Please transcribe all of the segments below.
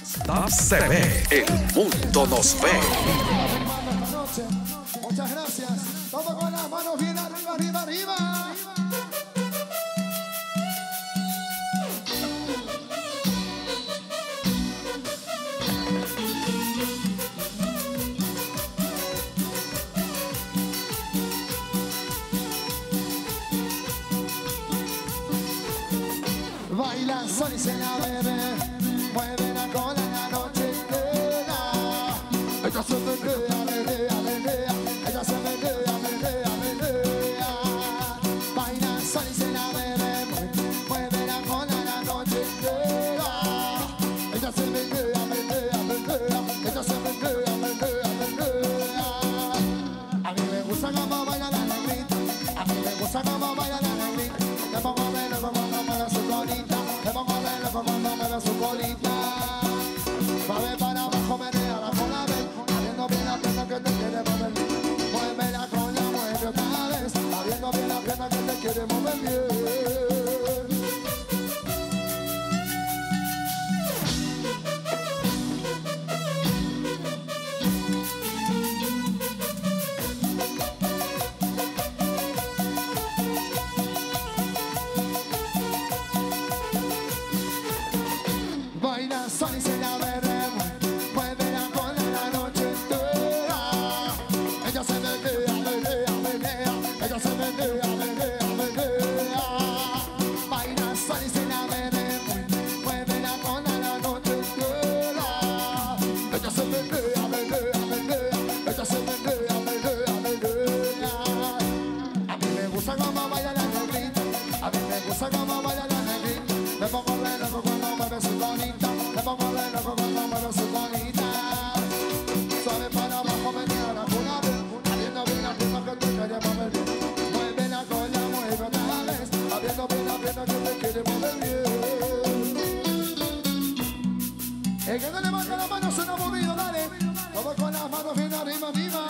TAP se ve, el mundo nos ve. Muchas gracias. Todos con las manos bien arriba, arriba, arriba. Baila sol y se la bebe, mueve la cola la noche entera. Ella se menea, menea, menea, ella se menea, menea, menea. Baila sol y se la bebe, mueve la cola la noche entera. Ella se menea, menea, menea, ella se menea, menea, menea. A mí me gusta como baila la negrita, a mí me gusta como baila la negrita. Le pongo a ver, le pongo a ver su colita, le pongo a ver, le pongo a ver su colita. Suave para abajo, menea la cola, ven, abriendo bien la pierna que te quiere mover bien. Mueve la cola, mueve otra vez, abriendo bien la pierna que te quiere mover bien. Baila sol y se la bebe, mueve la cola la noche entera. Ella se menea, menea, menea, ella se menea, menea, menea. Baila sol y se la bebe, mueve la cola la noche entera. Ella se menea, menea, menea, ella se menea, menea, menea. A mí me gusta como baila la negrita, a mí me gusta como baila la negrita. Me pongo a ver cuando mueve su colita, le pongo a ver cuando mueve su colita. Suave para abajo, menea la cola, abriendo bien la pierna que te quiere mover bien. Mueve la cola, mueve otra vez, abriendo bien la pierna que te quiere mover bien. El que no levanta la mano suena movido, dale. Todos con las manos bien arriba, arriba.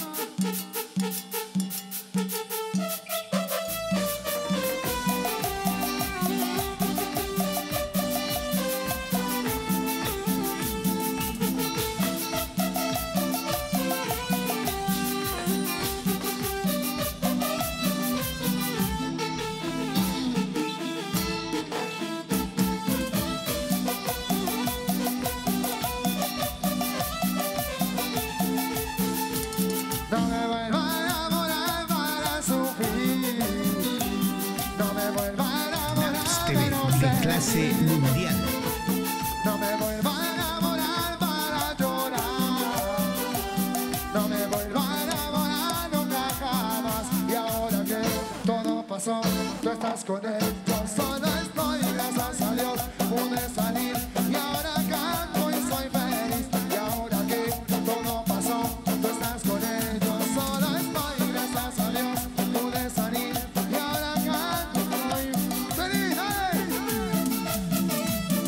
No me vuelva a enamorar para sufrir. No me vuelva a enamorar de no de ser clase feliz. mundial. No me vuelva a enamorar para llorar. No me vuelva a enamorar nunca jamás. Y ahora que todo pasó, tú estás con él. Yo solo estoy, gracias a Dios, pude salir. Y ahora canto y soy feliz. Y ahora que todo pasó, tú estás con él. Yo solo estoy, gracias a Dios, pude salir. Y ahora canto y soy feliz. ¡Hey!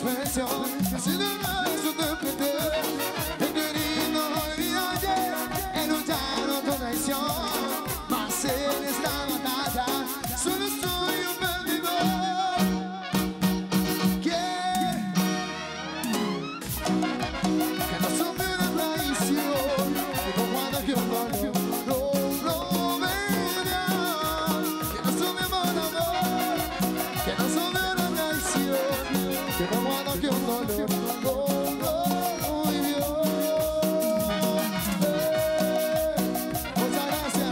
expresión, así de nada su interprete. He querido hoy y ayer, he luchado con traición, mas en esta batalla solo soy un perdedor. Que no sufre una traición, que no guarda que un dolor no verá. Que no sufre un amor, que no sufre una traición, que no guarda que un dolor no vivió. Muchas gracias.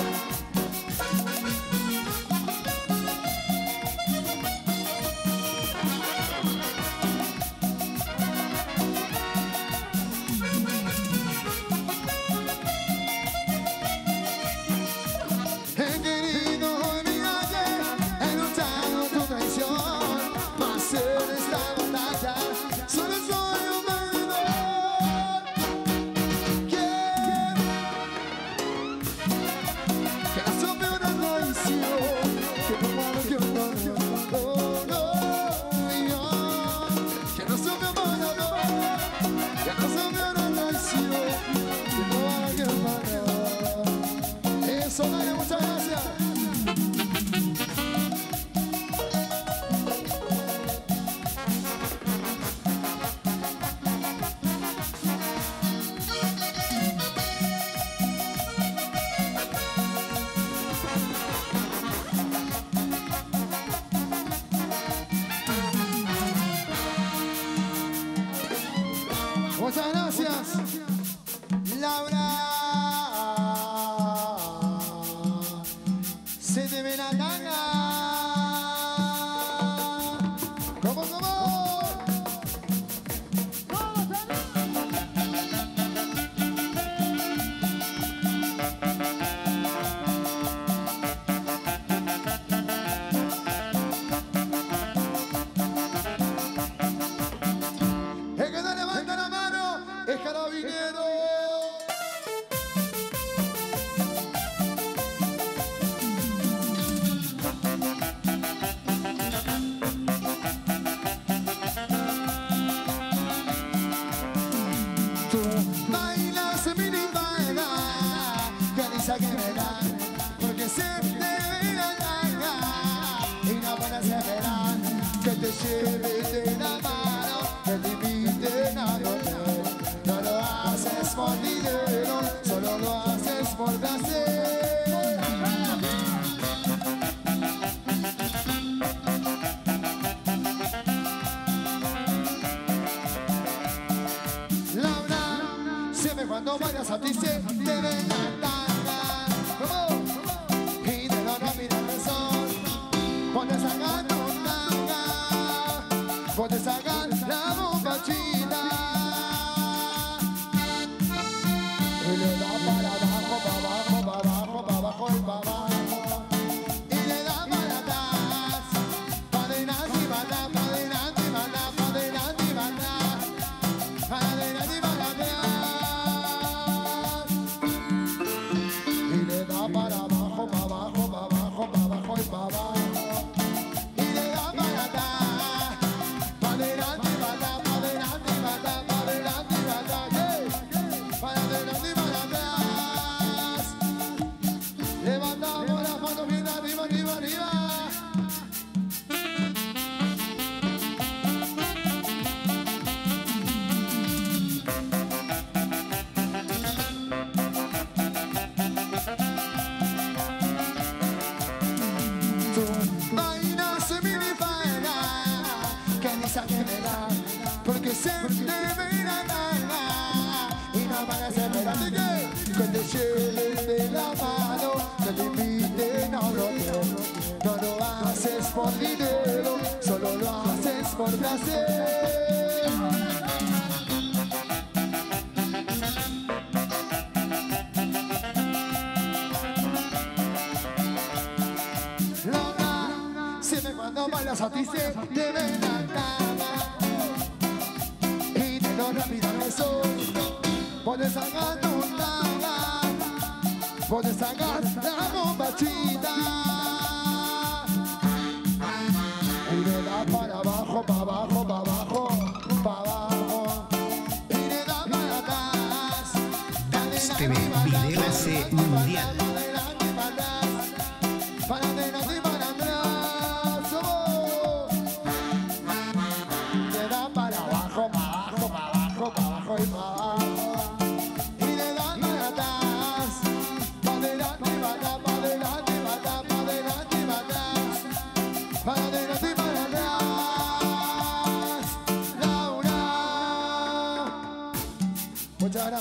He querido hoy y ayer, he luchado tu traición, mas en esta batalla solo soy un perdedor. Que no sufre una traición, que no guarda que un dolor que no sufre un amor, que no sufre una traición, que no guarda que un dolor. Eso, dale, muchas gracias. Muchas gracias, Laura. Se te ve la gana. ¿Cómo? El que no levanta la mano es carabinero. Tú bailas mi falda, que dice que me da, porque siempre me la gana y no puedes esperar que te lleve de la mano, que te inviten a dormir. No lo haces por dinero, solo lo haces por placer. Laura, siempre cuando bailas a ti se te ve la tanga. Y de lo rápido que son, puedes sacar tu tanga, puedes sacar la bombachita. Y le da para abajo, para abajo, para abajo, para abajo y para abajo. Y le da para atrás, para adelante y para atrás, para adelante y para atrás, para adelante y para atrás, para adelante y para atrás. Y le da para abajo, para abajo, para abajo, para abajo y para abajo. Y le da para atrás, para adelante y para atrás, para adelante y para atrás, para adelante y para atrás, para adelante y para atrás. Levantamos las manos bien arriba, arriba, arriba. Tú bailas en mi falda, que dice que me da, porque siempre me la gana y no parece esperarte que te lleves de la mano, que te inviten a un hotel. No lo haces por dinero, solo lo haces por placer. Laura, siempre cuando bailas a ti se te ve la cama y de lo rápido que soy, puedes sacar tu tanga, puedes sacar la bombachita. Y le da para abajo, para abajo, para abajo.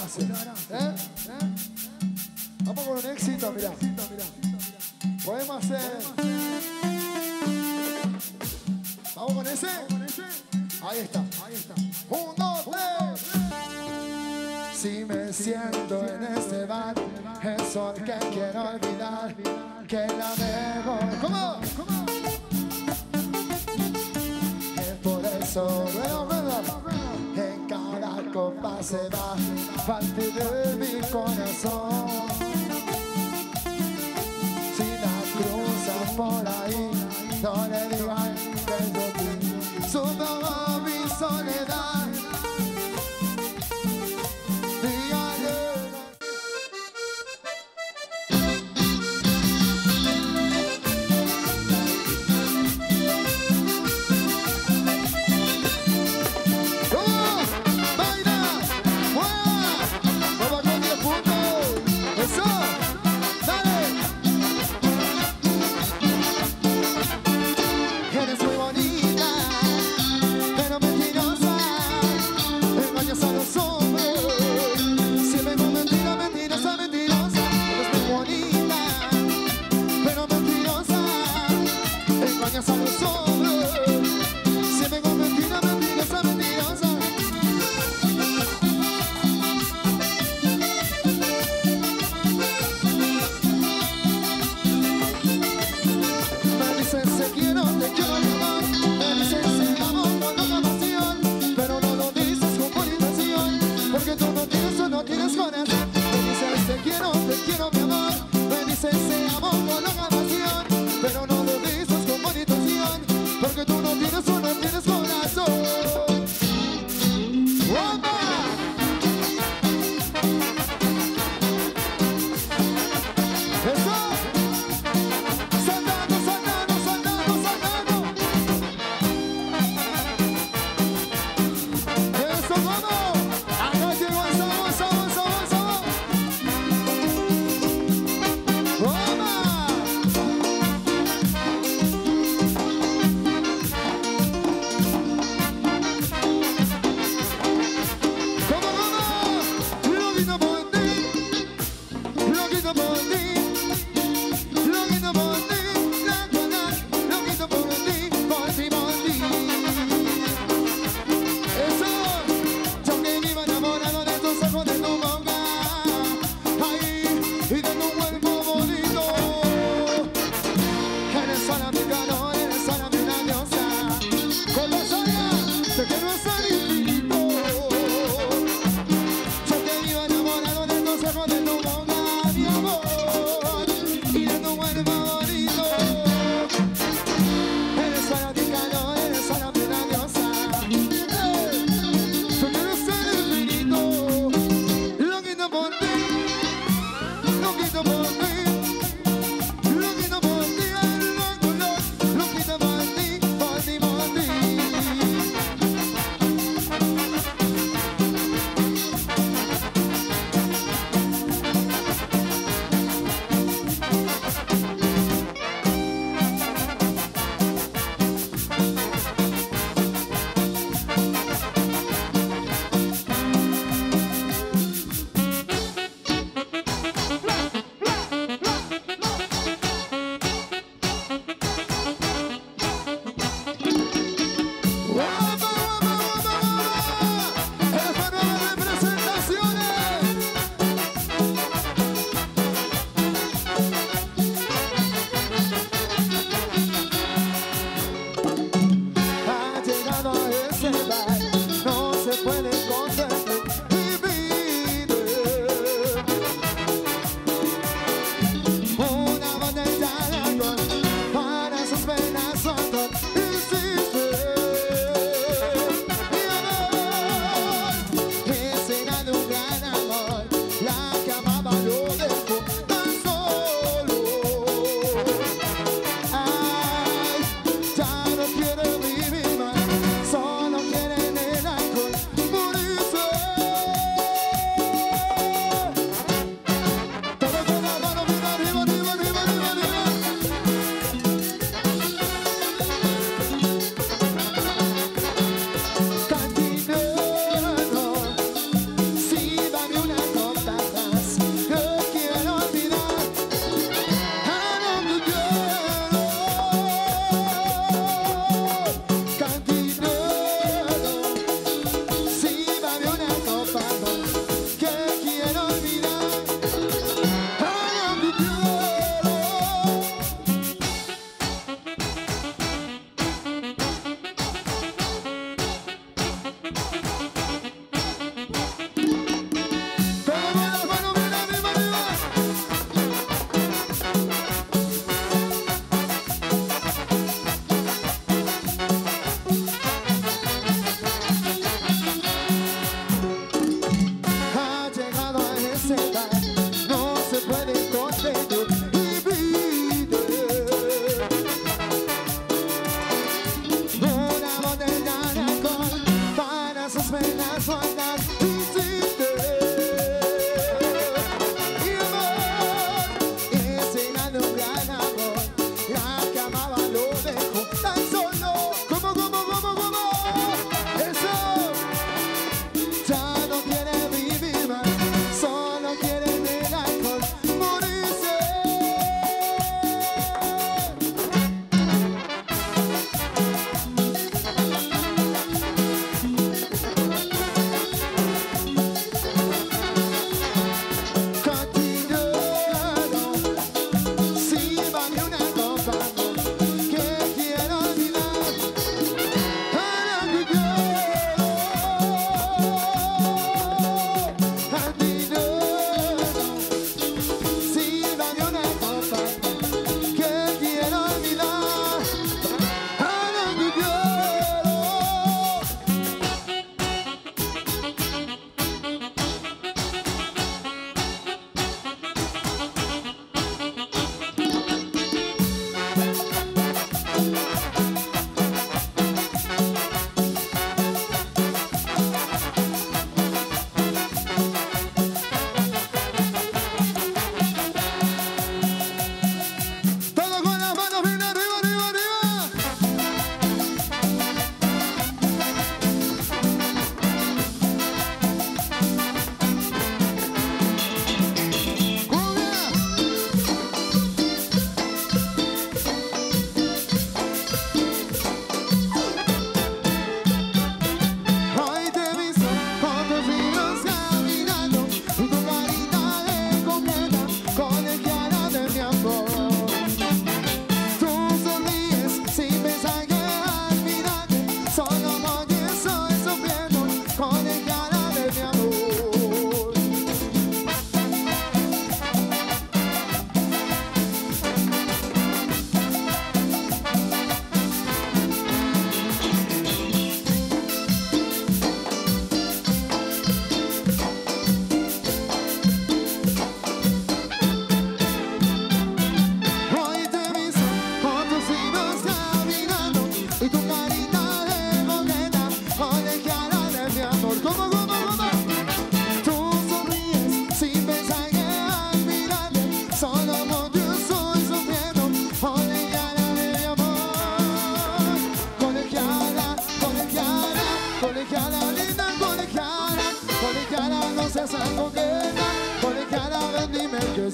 Vamos con un éxito, mirá. Podemos hacer. Vamos con ese. Ahí está. 1, 2, 3. Si me siento en este bar, es porque quiero olvidar que la mejor. ¿Cómo? Es por eso, en cada copa se va parte de mi corazón. Si la cruzas por ahí, no le digan que es de ti. Subo mi soledad. Eres muy bonita, pero mentirosa.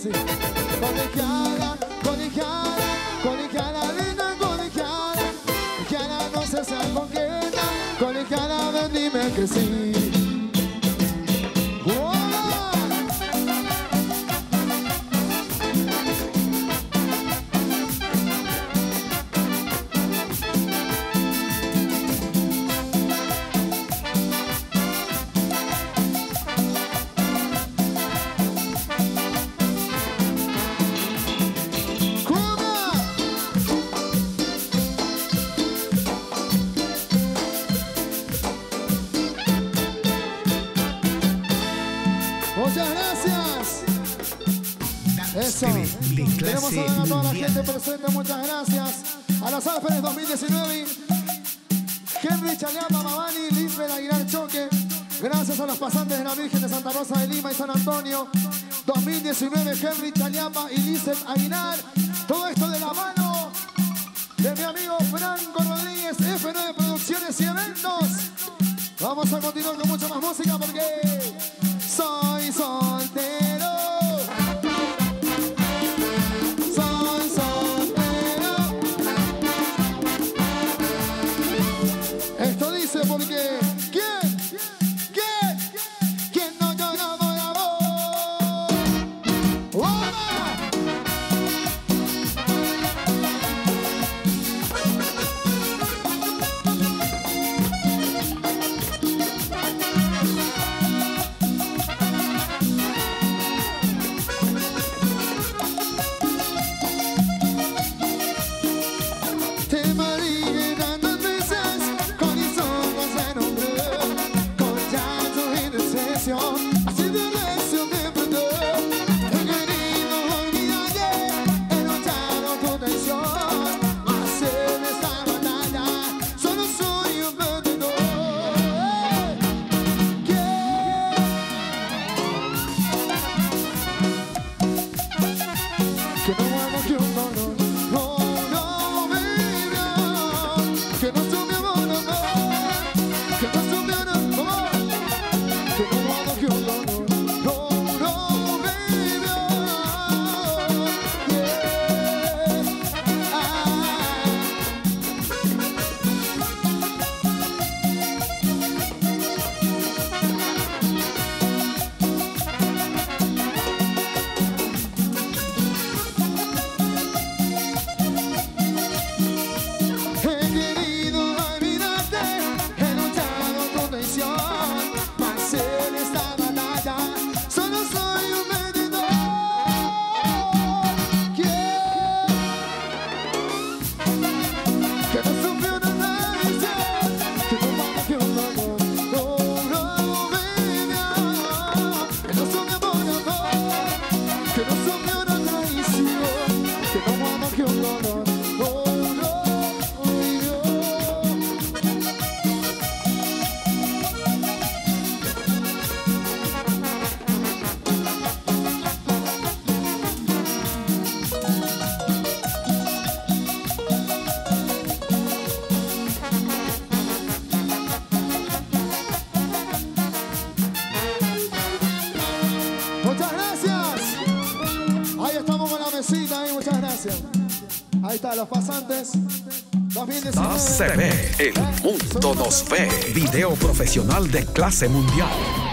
así. Colegiala, colegiala, colegiala, linda colegiala. Colegiala, no sé si es coqueta. Colegiala, ven, dime que sí. Muchas gracias. Eso. Queremos saludar a toda la gente presente. Muchas gracias. A las Alferes 2019. Henry Chaleapa, Mavani, Lisbeth Aguilar Choque. Gracias a los pasantes de la Virgen de Santa Rosa de Lima y San Antonio. 2019, Henry Chaleapa y Lisbeth Aguilar. Todo esto de la mano de mi amigo Franco Rodríguez, F9 Producciones y Eventos. Vamos a continuar con mucha más música porque soy soltero. Soy soltero. Esto dice porque ¿quién? ¿Quién? ¿Quién no llora por amor? ¡Hola! Así de recio te perdón. He querido olvidarte, he luchado tu traición. Mas en esta batalla solo soy un perdedor. Que no hago que un dolor, no, no, baby. Que no soy mi amor, no, no. Que no soy mi amor. Que no hago que un dolor, no, no, baby, yeah, He querido olvidarte, he luchado tu traición. En esta batalla solo soy un perdedor. Que no sufrió una traición, que no vale que un dolor, no, no, baby. Que no sufrió por amor, que no sufrió una traición, que no vale que un dolor, no, no, muchas gracias. Ahí estamos con la mesita, ahí, muchas gracias. Ahí están los pasantes. 2019. Se ve, el mundo nos ve. Video profesional de clase mundial.